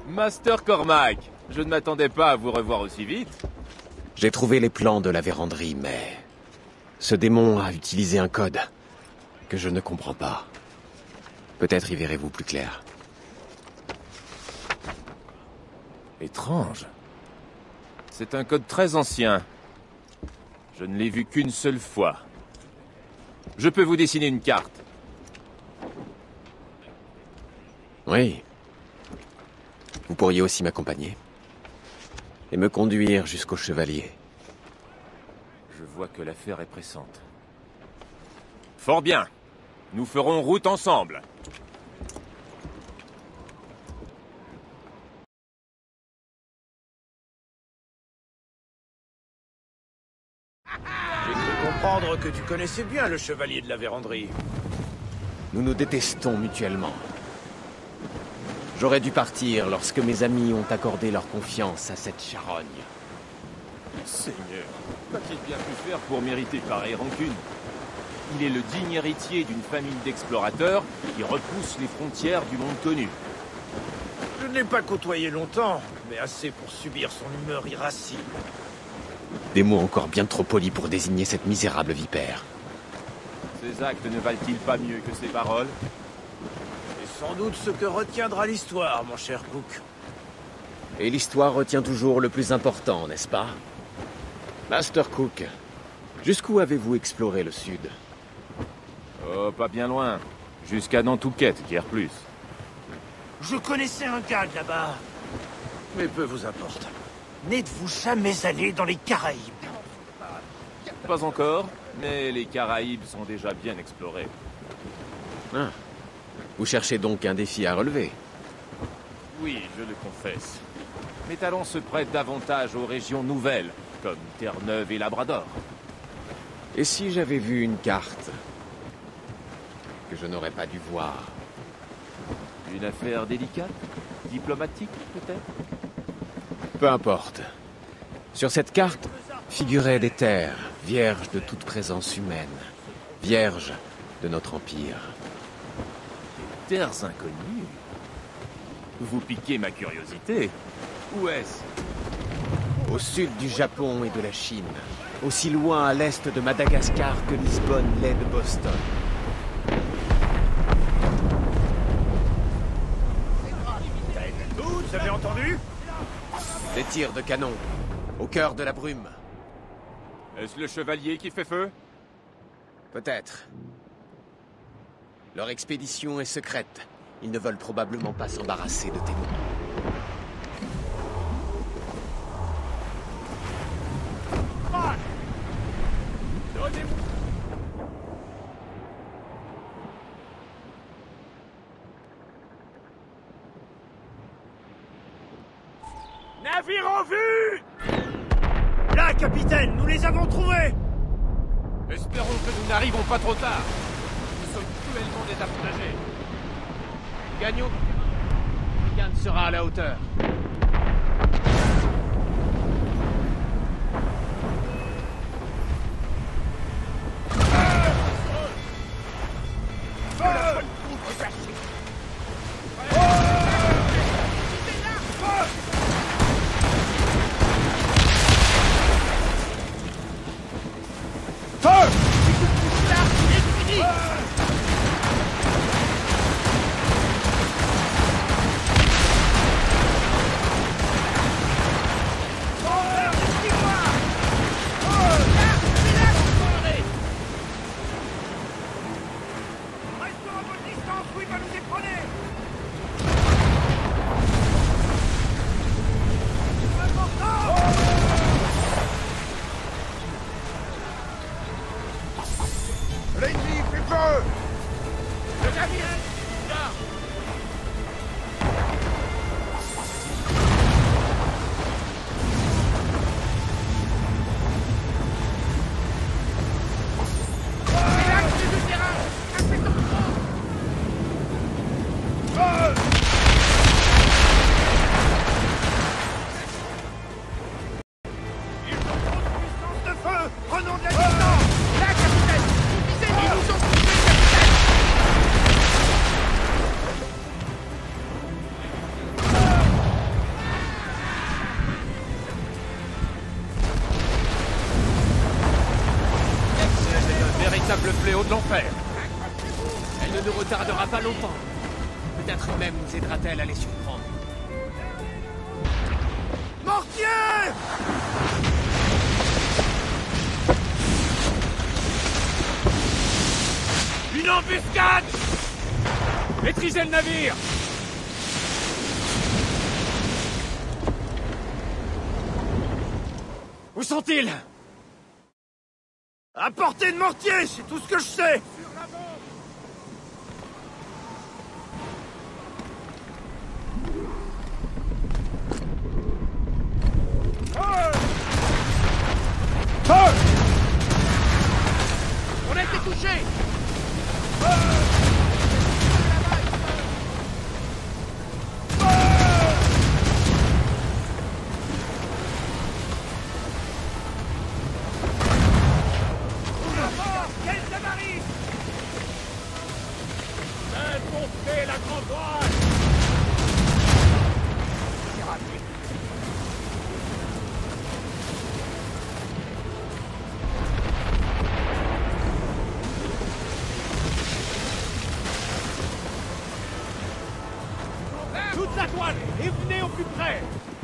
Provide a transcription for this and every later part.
Master Cormac, je ne m'attendais pas à vous revoir aussi vite. J'ai trouvé les plans de la véranderie, mais... ce démon a utilisé un code que je ne comprends pas. Peut-être y verrez-vous plus clair. Étrange. C'est un code très ancien. Je ne l'ai vu qu'une seule fois. Je peux vous dessiner une carte. Oui. Vous pourriez aussi m'accompagner. Et me conduire jusqu'au chevalier. Je vois que l'affaire est pressante. Fort bien. Nous ferons route ensemble. J'ai cru comprendre que tu connaissais bien le chevalier de la véranderie. Nous nous détestons mutuellement. J'aurais dû partir lorsque mes amis ont accordé leur confiance à cette charogne. Seigneur, qu'a-t-il bien pu faire pour mériter pareille rancune? Il est le digne héritier d'une famille d'explorateurs qui repousse les frontières du monde connu. Je ne l'ai pas côtoyé longtemps, mais assez pour subir son humeur irascible. Des mots encore bien trop polis pour désigner cette misérable vipère. Ses actes ne valent-ils pas mieux que ses paroles? C'est sans doute ce que retiendra l'histoire, mon cher Cook. Et l'histoire retient toujours le plus important, n'est-ce pas? Master Cook, jusqu'où avez-vous exploré le sud? Oh, pas bien loin. Jusqu'à Nantucket, guère plus. Je connaissais un gars là-bas. Mais peu vous importe. N'êtes-vous jamais allé dans les Caraïbes? Pas encore, mais les Caraïbes sont déjà bien explorés. Ah. Vous cherchez donc un défi à relever? Oui, je le confesse. Mes talents se prêtent davantage aux régions nouvelles, comme Terre-Neuve et Labrador. Et si j'avais vu une carte que je n'aurais pas dû voir? Une affaire délicate? Diplomatique, peut-être? Peu importe. Sur cette carte figuraient des terres vierges de toute présence humaine, vierges de notre empire. Des terres inconnues? Vous piquez ma curiosité. Où est-ce? Au sud du Japon et de la Chine, aussi loin à l'est de Madagascar que Lisbonne l'est de Boston. Vous avez entendu? Des tirs de canon, au cœur de la brume. Est-ce le chevalier qui fait feu? Peut-être. Leur expédition est secrète. Ils ne veulent probablement pas s'embarrasser de témoins. Navire en vue! Là, capitaine, nous les avons trouvés! Espérons que nous n'arrivons pas trop tard. Nous sommes cruellement désavantage. Gagnons. Yann sera à la hauteur. véritable fléau de l'enfer. Elle ne nous retardera pas longtemps. Peut-être même nous aidera-t-elle à les surprendre. Mortier! Une embuscade! Maîtrisez le navire! Où sont-ils? À portée de mortier, c'est tout ce que je sais! On a été touchés! Toute la toile et venez au plus près.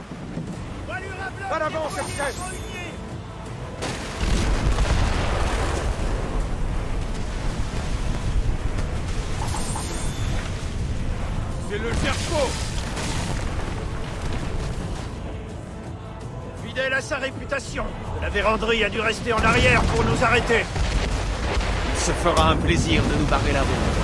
À l'avant, capitaine! C'est le Gerco. Fidèle à sa réputation, la véranderie a dû rester en arrière pour nous arrêter. Il se fera un plaisir de nous barrer la route.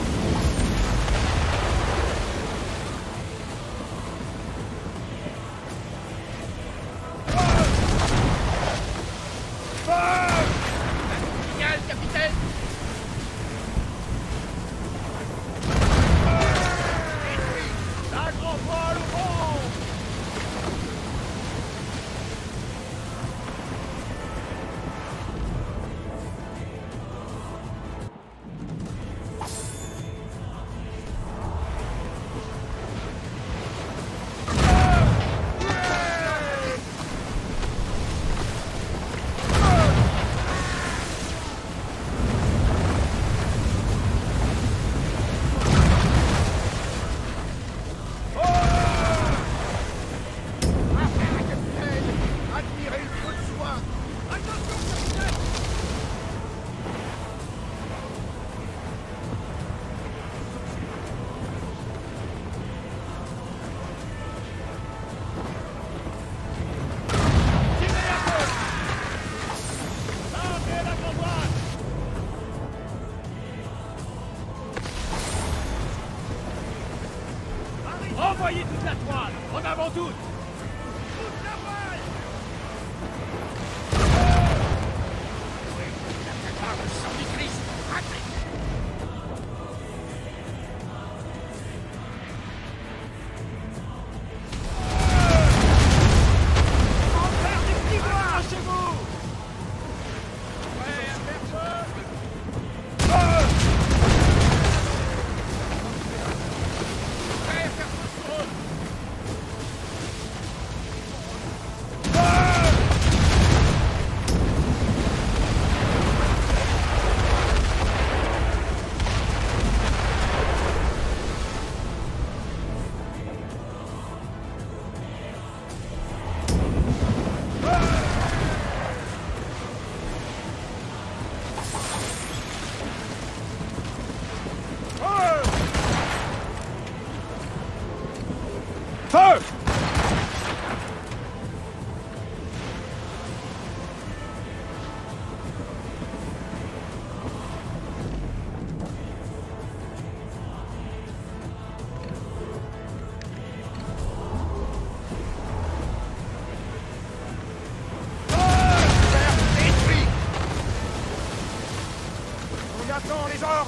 Envoyez toute la toile. En avant toute. Feu! On attend les ordres!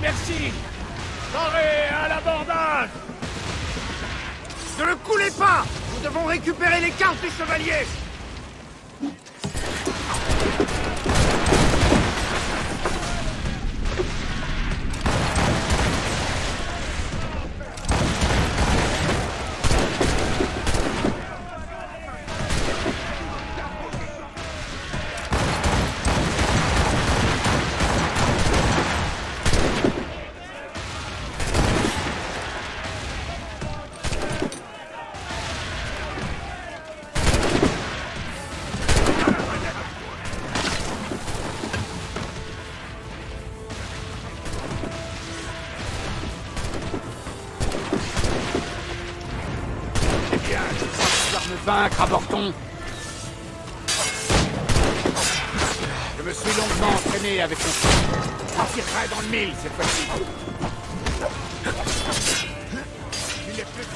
merci! Parez à l'abordage! Ne le coulez pas! Nous devons récupérer les cartes des chevaliers! Vaincre à Borton. Je me suis longuement entraîné avec mon frère. Je tirerai dans le mille cette fois-ci. Il est plus...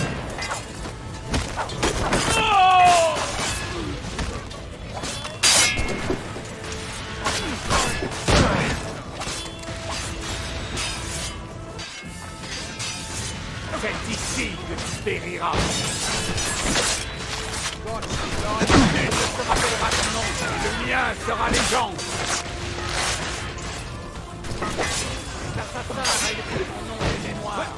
C'est ici que tu périras. Se rappellera ton nom, le mien sera légende. L'assassin a écrit mon nom et mémoire.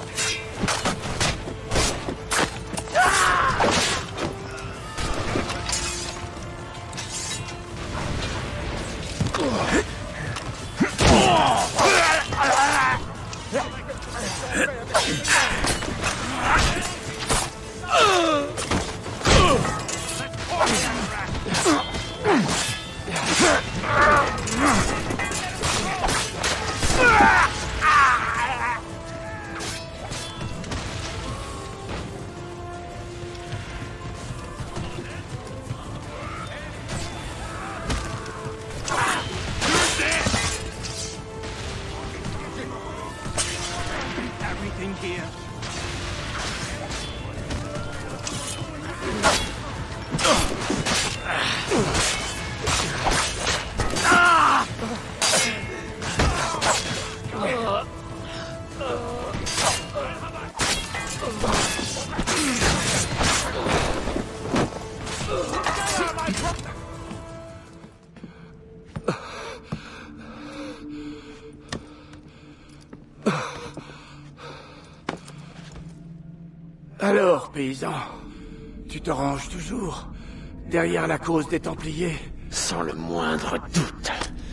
Alors, paysan, tu te ranges toujours derrière la cause des Templiers? Sans le moindre doute.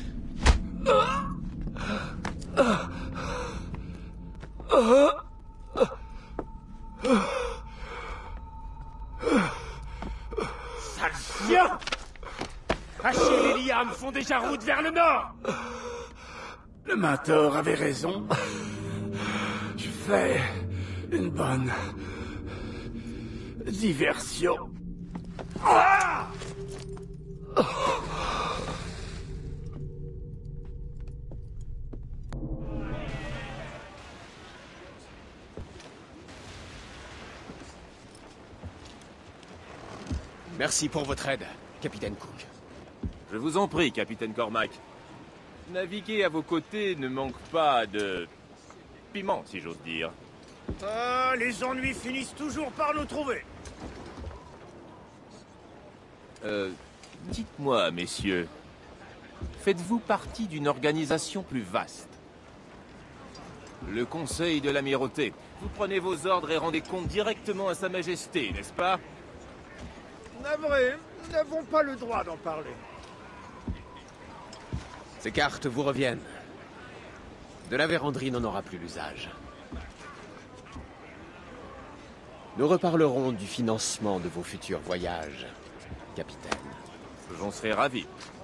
Sale chien! Hacher les lianes font déjà route vers le nord! Le mentor avait raison. Je fais une bonne diversion. Ah! Merci pour votre aide, capitaine Cook. Je vous en prie, capitaine Cormac. Naviguer à vos côtés ne manque pas de... piment, si j'ose dire. Ah, les ennuis finissent toujours par nous trouver. Dites-moi, messieurs, faites-vous partie d'une organisation plus vaste? Le Conseil de l'Amirauté. Vous prenez vos ordres et rendez compte directement à Sa Majesté, n'est-ce pas? Navré, nous n'avons pas le droit d'en parler. Ces cartes vous reviennent. De la véranderie n'en aura plus l'usage. Nous reparlerons du financement de vos futurs voyages, capitaine. J'en serais ravi.